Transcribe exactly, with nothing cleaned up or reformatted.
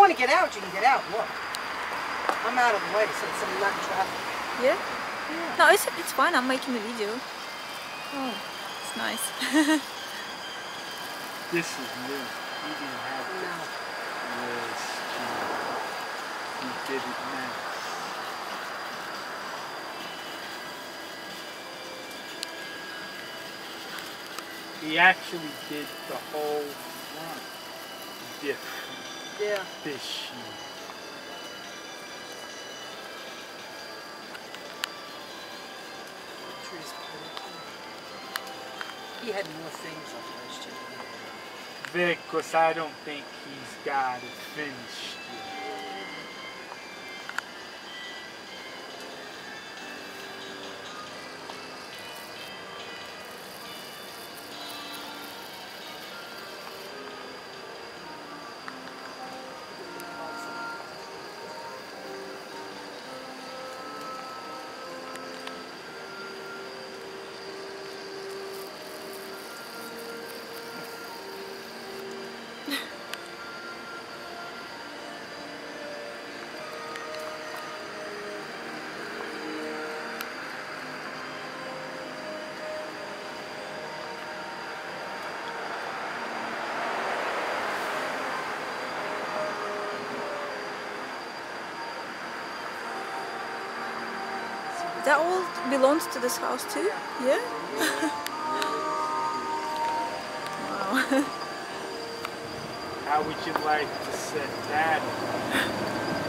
want to get out, you can get out. Look. I'm out of the way, so it's not in traffic. Yeah? Yeah. No, it's, it's fine. I'm making the video. Oh, it's nice. This is new. You didn't have it. No. Yes, you, you did it now. He actually did the whole front different Yeah. this year. He had more things on last year. Vic, because I don't think he's got it finished yet. That all belongs to this house too? Yeah? Wow. How would you like to set that?